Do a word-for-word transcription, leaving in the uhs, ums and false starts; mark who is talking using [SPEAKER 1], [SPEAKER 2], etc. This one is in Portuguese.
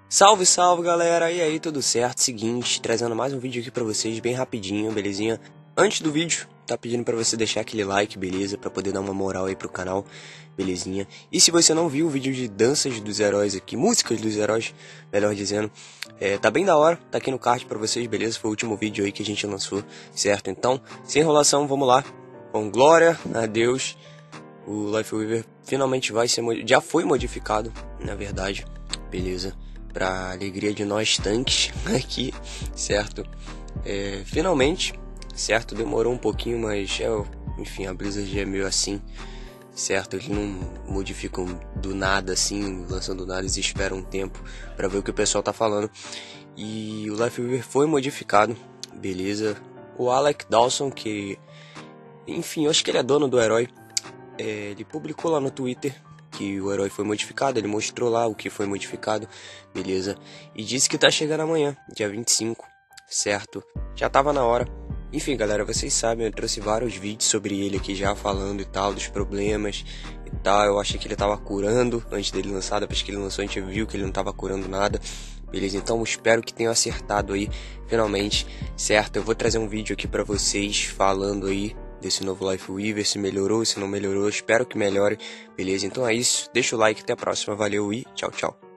[SPEAKER 1] Salve, salve galera, e aí, tudo certo? Seguinte, trazendo mais um vídeo aqui pra vocês bem rapidinho, belezinha? Antes do vídeo, tá pedindo pra você deixar aquele like, beleza? Pra poder dar uma moral aí pro canal, belezinha? E se você não viu o vídeo de danças dos heróis aqui, músicas dos heróis, melhor dizendo, é, tá bem da hora, tá aqui no card pra vocês, beleza? Foi o último vídeo aí que a gente lançou, certo? Então, sem enrolação, vamos lá, com glória a Deus. O Life Weaver finalmente vai ser, já foi modificado, na verdade, beleza? Pra alegria de nós tanques aqui, certo? É, finalmente, certo? Demorou um pouquinho, mas é, enfim, a Blizzard é meio assim, certo? Eles não modificam do nada assim, lançam do nada, eles esperam um tempo pra ver o que o pessoal tá falando. E o Life Weaver foi modificado, beleza? O Alec Dawson, que, enfim, eu acho que ele é dono do herói, é, ele publicou lá no Twitter que o herói foi modificado, ele mostrou lá o que foi modificado, beleza? E disse que tá chegando amanhã, dia vinte e cinco, certo? Já tava na hora. Enfim, galera, vocês sabem, eu trouxe vários vídeos sobre ele aqui já, falando e tal, dos problemas e tal. Eu achei que ele tava curando antes dele lançar, depois que ele lançou a gente viu que ele não tava curando nada, beleza? Então eu espero que tenham acertado aí, finalmente, certo? Eu vou trazer um vídeo aqui pra vocês, falando aí desse novo Life Weaver, se melhorou, se não melhorou, espero que melhore, beleza? Então é isso, deixa o like, até a próxima, valeu e tchau, tchau.